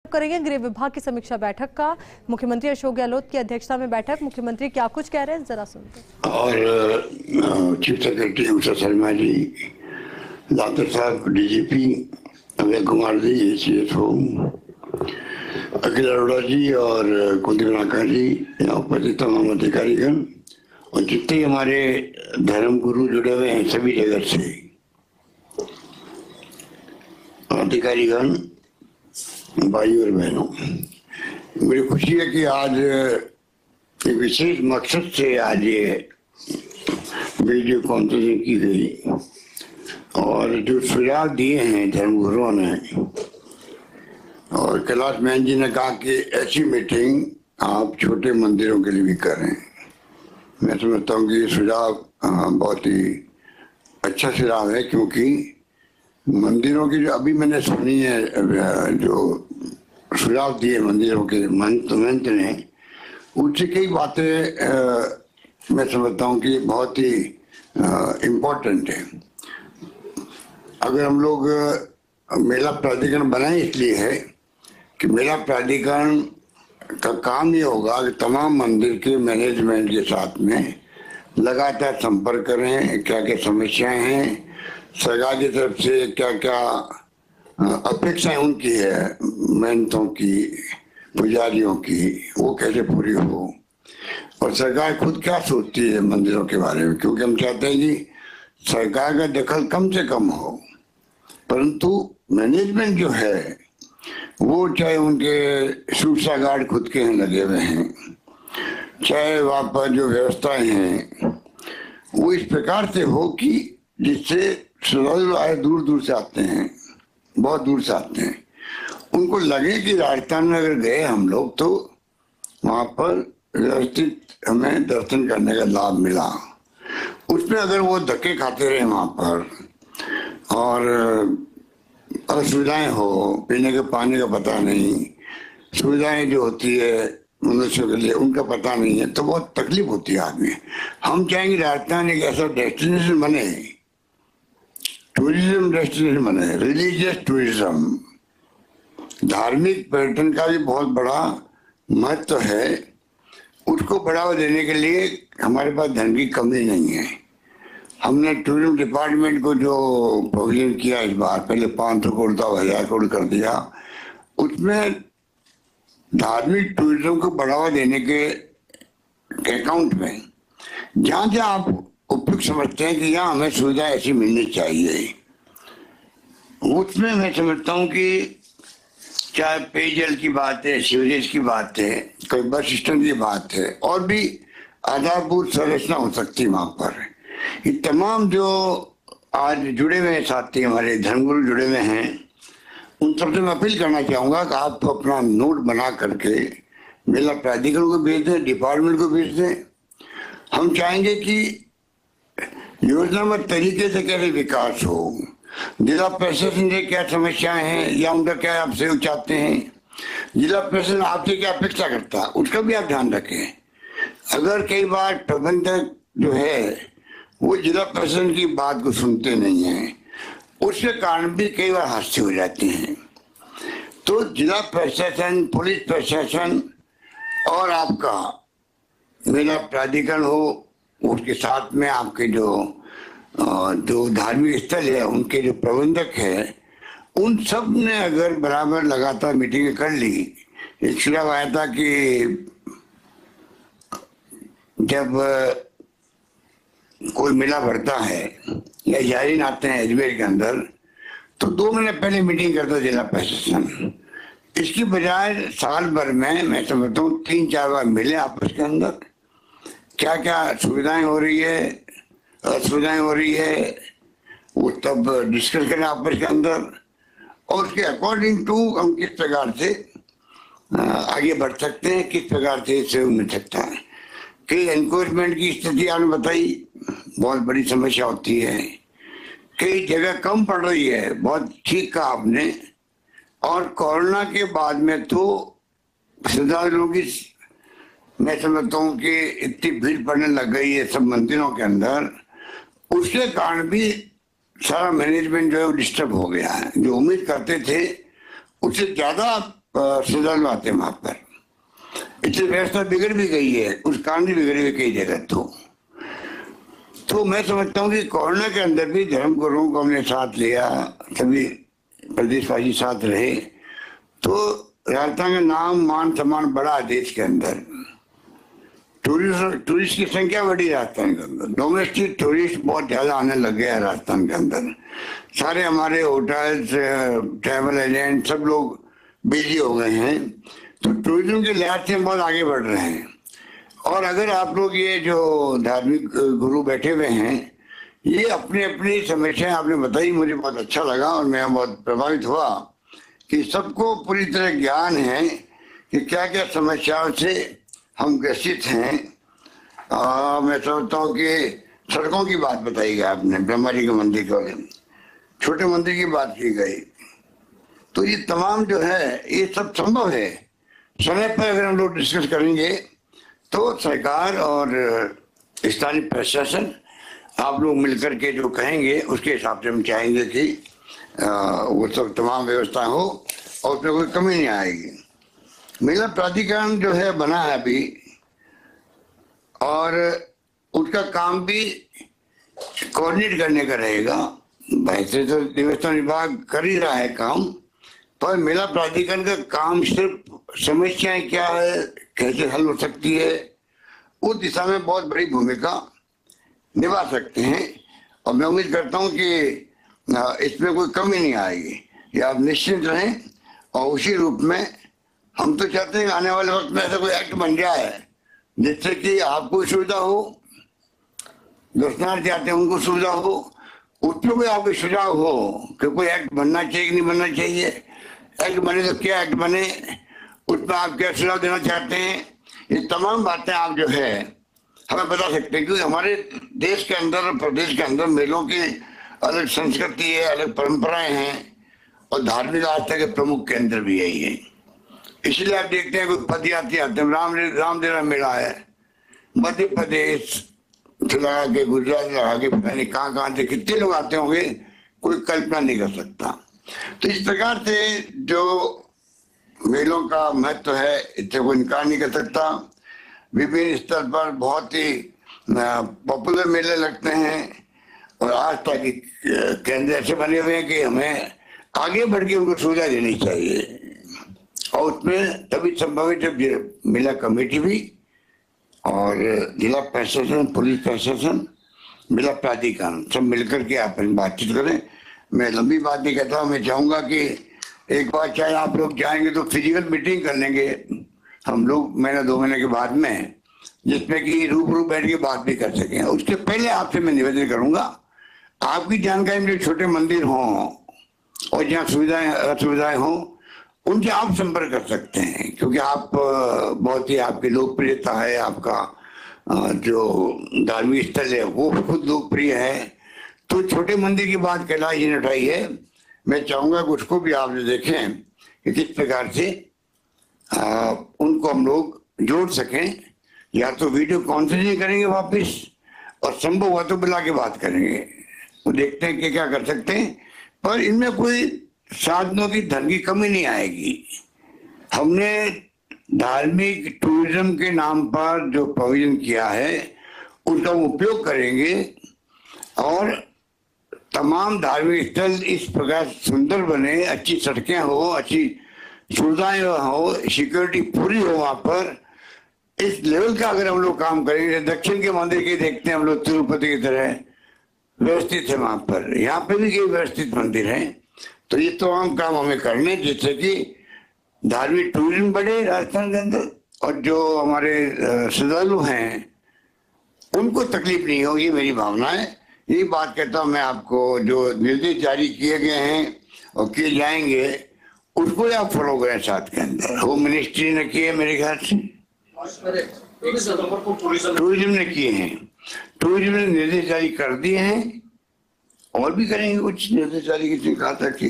करेंगे गृह विभाग की समीक्षा बैठक का। मुख्यमंत्री अशोक गहलोत की अध्यक्षता में बैठक, मुख्यमंत्री क्या कुछ कह रहे हैं जरा सुनते हैं। और chief secretary Usha Sharma ji, doctor साहब डीजीपी, अभय कुमार जी CSO, अखिल अरोड़ा जी और कुलदीप नागर जी, यहाँ उपस्थित तमाम अधिकारीगण और जितने हमारे धर्म गुरु जुड़े हुए हैं सभी जगह से अधिकारीगण, भाई और बहनों, मुझे खुशी है कि आज एक विशेष मकसद से आज ये वीडियो कॉन्फ्रेंसिंग की गई और जो सुझाव दिए हैं धर्मगुरुओं ने और कैलाश मैन जी ने कहा कि ऐसी मीटिंग आप छोटे मंदिरों के लिए भी करें। मैं समझता हूँ कि ये सुझाव बहुत ही अच्छा सुझाव है, क्योंकि मंदिरों की जो अभी मैंने सुनी है, जो सुझाव दिए मंदिरों के महंत ने, उनसे कई बातें मैं समझता हूँ कि बहुत ही इम्पोर्टेंट है। अगर हम लोग मेला प्राधिकरण बनाए इसलिए है कि मेला प्राधिकरण का काम ये होगा कि तमाम मंदिर के मैनेजमेंट के साथ में लगातार संपर्क करें, क्या क्या समस्याएं हैं, सरकार की तरफ से क्या क्या अपेक्षाएं उनकी है, मेहनतों की, पुजारियों की, वो कैसे पूरी हो, और सरकार खुद क्या सोचती है मंदिरों के बारे में, क्योंकि हम चाहते हैं कि सरकार का दखल कम से कम हो, परंतु मैनेजमेंट जो है वो चाहे उनके सुरक्षा गार्ड खुद के हैं लगे हुए हैं, चाहे वहाँ पर जो व्यवस्थाएं हैं वो इस प्रकार से हो कि जिससे श्रद्धालु आए दूर दूर से आते हैं, बहुत दूर से आते हैं, उनको लगे कि राजस्थान में अगर गए हम लोग तो वहाँ पर व्यवस्थित हमें दर्शन करने का लाभ मिला। उसमें अगर वो धक्के खाते रहे वहाँ पर और असुविधाएं हो, पीने के पानी का पता नहीं, सुविधाएं जो होती है मनुष्य के लिए उनका पता नहीं है, तो बहुत तकलीफ होती है आदमी। हम चाहेंगे राजस्थान एक ऐसा डेस्टिनेशन बने, टूरिज्म डेस्टिनेशन बने, रिलीजियस टूरिज्म, धार्मिक पर्यटन का भी बहुत बड़ा महत्व है। उसको बढ़ावा देने के लिए हमारे पास धन की कमी नहीं है। हमने टूरिज्म डिपार्टमेंट को जो प्रोविजन किया इस बार, पहले 500 करोड़ था 1000 करोड़ कर दिया, उसमें धार्मिक टूरिज्म को बढ़ावा देने के अकाउंट में जहाँ जहाँ आप उपयुक्त समझते हैं कि यहाँ हमें सुविधा ऐसी मिलनी चाहिए, उसमें मैं समझता हूँ कि चाहे पेयजल की बात है, सीवरेज की बात है, कोई बस सिस्टम की बात है, और भी आधारभूत संरचना हो सकती है वहाँ पर। ये तमाम जो आज जुड़े हुए साथी हमारे धर्मगुरु जुड़े हुए हैं, उन सबसे मैं अपील करना चाहूँगा कि आप तो अपना नोट बना करके मेला प्राधिकरण को भेज दें, डिपार्टमेंट को भेज दें। हम चाहेंगे कि योजनाबद्ध तरीके से कैसे विकास हो, जिला प्रशासन से क्या समस्याएं हैं या उनका क्या आप सहयोग चाहते हैं, जिला प्रशासन आपसे क्या अपेक्षा करता है, उसका भी आप ध्यान रखें। अगर कई बार प्रबंधक जो है वो जिला प्रशासन की बात को सुनते नहीं है, उसके कारण भी कई बार हादसे हो जाते हैं। तो जिला प्रशासन, पुलिस प्रशासन और आपका मेला प्राधिकरण हो, उसके साथ में आपके जो धार्मिक स्थल है उनके जो प्रबंधक है, उन सब ने अगर बराबर लगातार मीटिंग कर ली। एक सुझाव आया था कि जब कोई मेला भरता है या जारीन आते हैं अजमेर के अंदर, तो 2 महीने पहले मीटिंग करता जिला प्रशासन। इसकी बजाय साल भर में मैं समझता हूँ 3-4 बार मिले आपस के अंदर, क्या क्या सुविधाएं हो रही है, असुविधाएं हो रही है, वो तब डिस्कस करें आपस के अंदर, और उसके अकॉर्डिंग टू हम किस प्रकार से आगे बढ़ सकते हैं, किस प्रकार से सहयोग मिल सकता है। कई एनक्रोचमेंट की स्थिति आपने बताई, बहुत बड़ी समस्या होती है, कई जगह कम पड़ रही है, बहुत ठीक कहा आपने। और कोरोना के बाद में तो श्रद्धालुओं की मैं समझता हूँ कि इतनी भीड़ पड़ने लग गई है सब मंदिरों के अंदर, उसके कारण भी सारा मैनेजमेंट जो है वो डिस्टर्ब हो गया है। जो उम्मीद करते थे उससे ज्यादा श्रद्धालु आते हैं वहां पर। इससे व्यवस्था बिगड़ भी गई है, उस कारण भी बिगड़ी हुई कई जगह। तो मैं समझता हूँ कि कोरोना के अंदर भी धर्म गुरुओं को हमने साथ लिया, सभी प्रदेशवासी साथ रहे, तो राजस्थान का नाम मान सम्मान बढ़ा देश के अंदर। टूरिस्ट की संख्या बढ़ी राजस्थान के अंदर, डोमेस्टिक टूरिस्ट बहुत ज्यादा आने लग गया है राजस्थान के अंदर। सारे हमारे होटल्स, ट्रैवल एजेंट सब लोग बिजी हो गए हैं, तो टूरिज्म के लिहाज से हम बहुत आगे बढ़ रहे हैं। और अगर आप लोग ये जो धार्मिक गुरु बैठे हुए हैं, ये अपनी अपनी समस्याएं आपने बताई, मुझे बहुत अच्छा लगा और मैं बहुत प्रभावित हुआ कि सबको पूरी तरह ज्ञान है कि क्या क्या समस्याओं से हम ग्रसित हैं। मैं समझता हूँ कि सड़कों की बात बताई गई आपने, ब्रह्मा जी के मंदिर के छोटे मंदिर की बात की गई, तो ये तमाम जो है ये सब संभव है। समय पर अगर हम लोग डिस्कस करेंगे तो सरकार और स्थानीय प्रशासन आप लोग मिलकर के जो कहेंगे उसके हिसाब से हम चाहेंगे कि वो सब तमाम व्यवस्था हो और उसमें कोई कमी नहीं आएगी। मेला प्राधिकरण जो है बना है अभी, और उसका काम भी कोऑर्डिनेट करने का रहेगा। वैसे तो देवस्थान विभाग कर ही रहा है काम, पर मेला प्राधिकरण का काम सिर्फ समस्याएं क्या है, कैसे हल हो सकती है, उस दिशा में बहुत बड़ी भूमिका निभा सकते हैं। और मैं उम्मीद करता हूं कि इसमें कोई कमी नहीं आएगी, ये आप निश्चिंत रहें। और उसी रूप में हम तो चाहते हैं आने वाले वक्त में ऐसा कोई एक्ट बन जाए जिससे कि आपको सुविधा हो, दर्शनार्थी आते हैं उनको सुविधा हो, उसमें कोई आपके सुझाव हो कि कोई एक्ट बनना चाहिए कि नहीं बनना चाहिए। एक्ट बने तो क्या एक्ट बने, उसमें आप क्या सुझाव देना चाहते हैं, ये तमाम बातें आप जो है हमें बता सकते हैं। क्योंकि हमारे देश के अंदर, प्रदेश के अंदर मेलों की अलग संस्कृति है, अलग परंपराएं हैं, और धार्मिक आस्था के प्रमुख केंद्र भी यही है। इसलिए आप देखते हैं कोई पदयात्री आते हैं, रामलीला मेला है, मध्य प्रदेश से लगा के, गुजरात लगा के, पता नहीं कहाँ से कितने लोग आते होंगे, कोई कल्पना नहीं कर सकता। तो इस प्रकार से जो मेलों का महत्व है, इससे कोई इनकार नहीं कर सकता। विभिन्न स्तर पर बहुत ही पॉपुलर मेले लगते हैं और आस्था के केंद्र ऐसे बने हुए हैं कि हमें आगे बढ़ के उनको सुविधा देनी चाहिए। और उसमें तभी संभव है जब मेला कमेटी भी और जिला प्रशासन, पुलिस प्रशासन, मेला प्राधिकरण सब मिलकर के आप बातचीत करें। मैं लंबी बात नहीं कहता, मैं चाहूंगा कि एक बार चाहे आप लोग जाएंगे तो फिजिकल मीटिंग कर लेंगे हम लोग महीना 2 महीने के बाद में, जिसमें कि रूबरू बैठ के बात भी कर सकें। उसके पहले आपसे मैं निवेदन करूंगा, आपकी जानकारी में जो छोटे मंदिर हों और जहाँ सुविधाएं असुविधाएं हों, उनसे आप संपर्क कर सकते हैं। क्योंकि आप बहुत ही, आपकी लोकप्रियता है, आपका जो धार्मिक स्थल है वो खुद लोकप्रिय है। तो छोटे मंदिर की बात कैलाश जी ने उठाई है, मैं चाहूंगा कि उसको भी आप देखें कि किस प्रकार से उनको हम लोग जोड़ सकें। या तो वीडियो कॉन्फ्रेंसिंग करेंगे वापस, और संभव हुआ तो बुला के बात करेंगे, वो देखते हैं कि क्या कर सकते हैं। पर इनमें कोई साधनों की धन की कमी नहीं आएगी। हमने धार्मिक टूरिज्म के नाम पर जो प्रोविजन किया है उनका उपयोग करेंगे, और तमाम धार्मिक स्थल इस प्रकार सुंदर बने, अच्छी सड़कें हो, अच्छी सुविधाएं हो, सिक्योरिटी पूरी हो वहां पर। इस लेवल का अगर हम लोग काम करेंगे, दक्षिण के मंदिर के देखते हैं हम लोग, तिरुपति की तरह व्यवस्थित है वहां पर, यहाँ पे भी कई व्यवस्थित मंदिर हैं। तो ये तमाम काम हमें करने जिससे कि धार्मिक टूरिज्म बढ़े राजस्थान के अंदर, और जो हमारे श्रद्धालु हैं उनको तकलीफ नहीं होगी, मेरी भावना है। यही बात कहता हूँ मैं आपको, जो निर्देश जारी किए गए हैं और किए जाएंगे उसको आप फॉलो करें साथ के अंदर। होम मिनिस्ट्री ने किए मेरे ख्याल से, टूरिज्म ने किए हैं, टूरिज्म ने निर्देश जारी कर दिए हैं, और भी करेंगे कुछ निर्देश जारी, किसी ने कहा था कि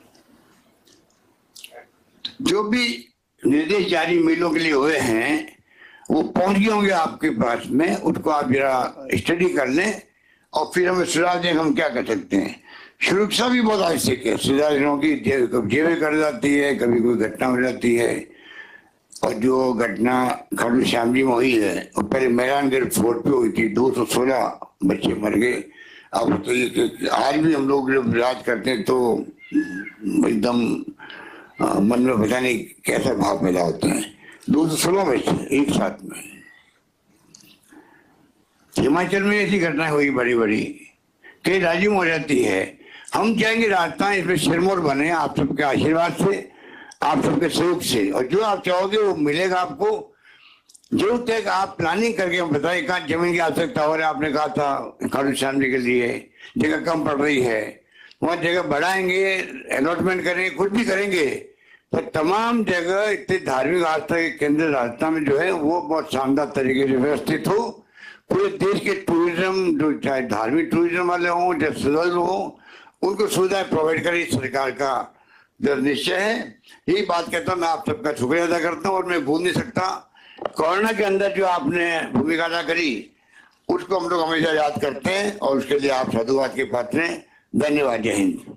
जो भी निर्देश जारी मेलों के लिए हुए हैं वो पहुंच गए होंगे आपके पास में, उसको आप जरा स्टडी कर लें और फिर हमें सुझाव दें हम क्या कर सकते हैं। सुरक्षा भी बहुत आवश्यक है। सुधारों की जेबें कर जाती है, कभी कोई घटना हो जाती है। और जो घटना खाटू श्याम जी में हुई है वो पहले मेहरानगढ़ फोर्ट पे हुई थी, 216 बच्चे मर गए। अब तो ये आज भी हम लोग जब याद करते हैं तो एकदम मन में पता नहीं कैसा भाव पैदा होते हैं। 216 बच्चे एक साथ में। हिमाचल में ऐसी घटनाएं हुई बड़ी बड़ी, कई राज्यों में हो जाती है। हम चाहेंगे राजस्थान इसमें सिरमौर बने आप सबके आशीर्वाद से, आप सबके सहयोग से, और जो आप चाहोगे वो मिलेगा आपको। जरूरत है कि आप प्लानिंग करके बताएं कहाँ जमीन की आवश्यकता हो रही है। आपने कहा था खाटू श्याम जी के लिए जगह कम पड़ रही है, वहाँ जगह बढ़ाएंगे, अलॉटमेंट करेंगे, कुछ भी करेंगे। पर तमाम जगह इतने धार्मिक आस्था के केंद्र राजस्थान में जो है वो बहुत शानदार तरीके से व्यवस्थित हो। पूरे देश के टूरिज्म, जो चाहे धार्मिक टूरिज्म वाले हों चाहे श्रद्धालु हों, उनको सुविधाएं प्रोवाइड करें, सरकार का दृढ़ निश्चय है। यही बात कहता हूँ, मैं आप सबका शुक्रिया अदा करता हूँ। और मैं भूल नहीं सकता कोरोना के अंदर जो आपने भूमिका अदा करी उसको हम लोग हमेशा याद करते हैं और उसके लिए आप साधुवाद के पात्र हैं। धन्यवाद। जय हिंद।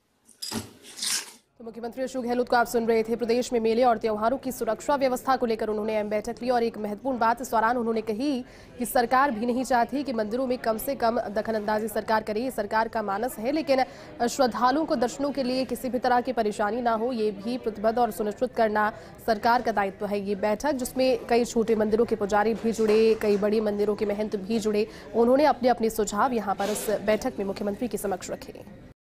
तो मुख्यमंत्री अशोक गहलोत को आप सुन रहे थे। प्रदेश में मेले और त्योहारों की सुरक्षा व्यवस्था को लेकर उन्होंने अहम बैठक ली और एक महत्वपूर्ण बात इस दौरान उन्होंने कही कि सरकार भी नहीं चाहती कि मंदिरों में कम से कम दखलंदाजी सरकार करे। ये सरकार का मानस है, लेकिन श्रद्धालुओं को दर्शनों के लिए किसी भी तरह की परेशानी ना हो, ये भी प्रतिबद्ध और सुनिश्चित करना सरकार का दायित्व है। ये बैठक जिसमें कई छोटे मंदिरों के पुजारी भी जुड़े, कई बड़ी मंदिरों के महंत भी जुड़े, उन्होंने अपने अपने सुझाव यहाँ पर इस बैठक में मुख्यमंत्री के समक्ष रखे।